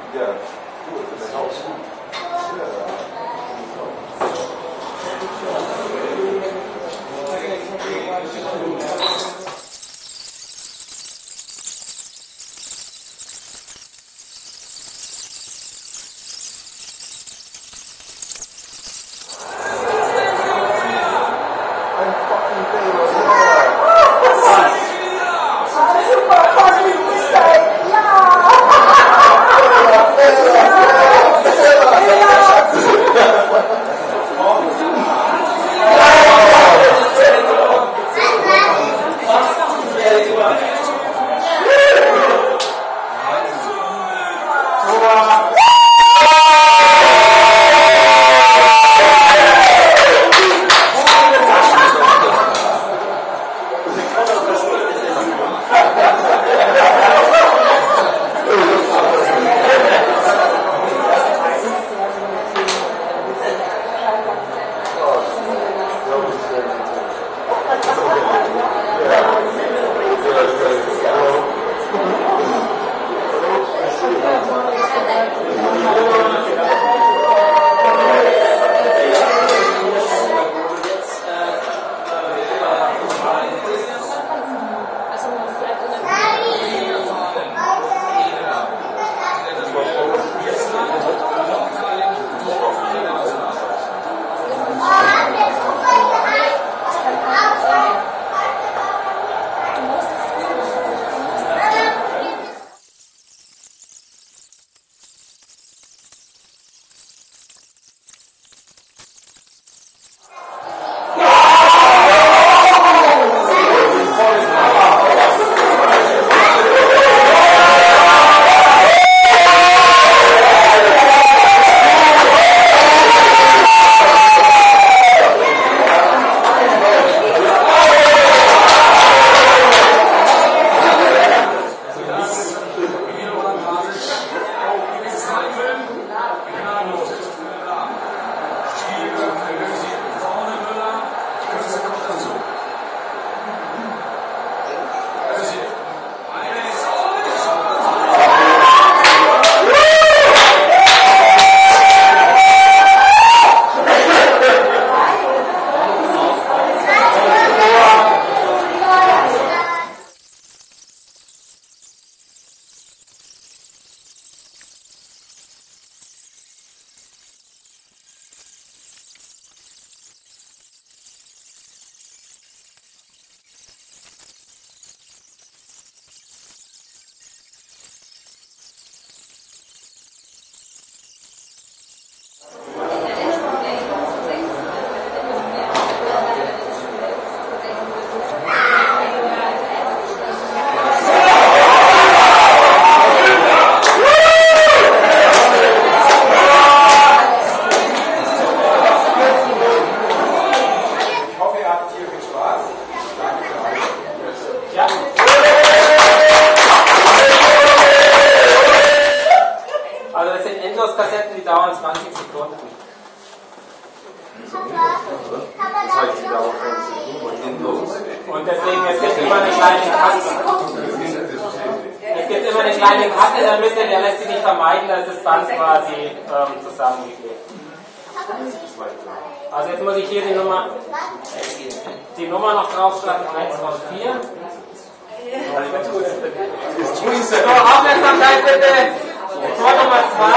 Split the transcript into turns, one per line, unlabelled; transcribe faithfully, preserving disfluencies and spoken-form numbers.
Und deswegen, es gibt immer eine kleine Kasse. Es gibt immer eine kleine Kasse in der Mitte, der lässt sich nicht vermeiden, dass das Band quasi ähm, zusammengeklebt. Also jetzt muss ich hier die Nummer, die Nummer noch draufschreiben, eins aus vier. So, Aufmerksamkeit bitte. Tor Nummer zwei.